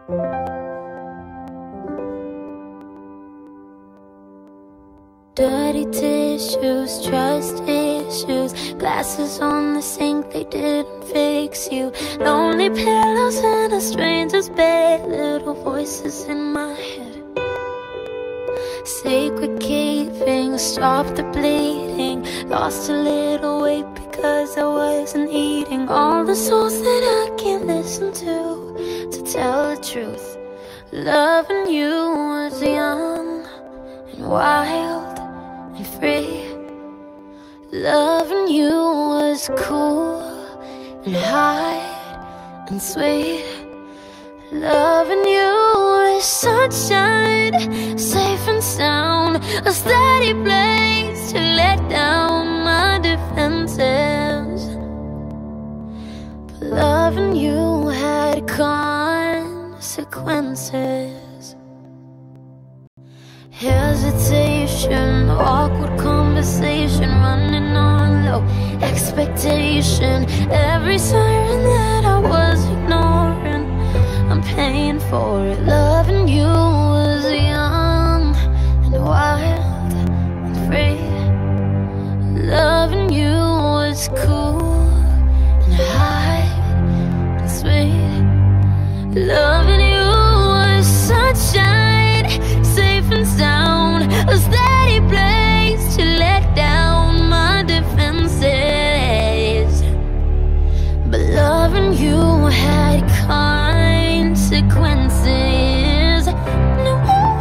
Dirty tissues, trust issues, glasses on the sink, they didn't fix you. Lonely pillows in a stranger's bed, little voices in my head. Sacred keeping, stop the bleeding. Lost a little weight because I wasn't eating. All the souls that I can't listen to tell the truth. Loving you was young and wild and free. Loving you was cool and high and sweet. Loving you was sunshine, safe and sound, a steady place to let down my defenses. But loving you had consequences. Hesitation, awkward conversation, running on low expectation. Every siren that I was ignoring, I'm paying for it. Loving you was young and wild and free. Loving you was cool and high and sweet. Loving you was sunshine, safe and sound, a steady place to let down my defenses. But loving you had consequences. No.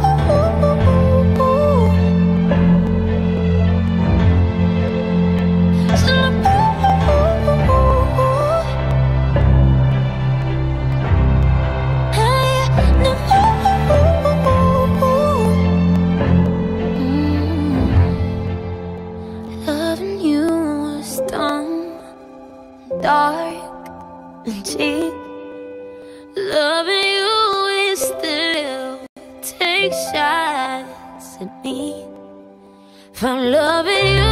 Loving you was dumb, dark and cheap. Loving you is still take shots at me. From loving you